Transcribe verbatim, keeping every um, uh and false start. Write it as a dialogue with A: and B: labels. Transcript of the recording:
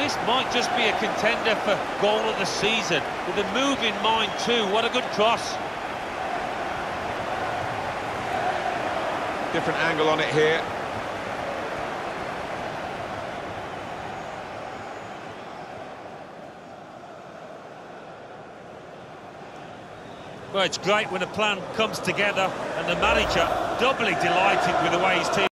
A: this might just be a contender for goal of the season. With a move in mind too, what a good cross.
B: Different angle on it here.
A: Well, it's great when a plan comes together, and the manager doubly delighted with the way his team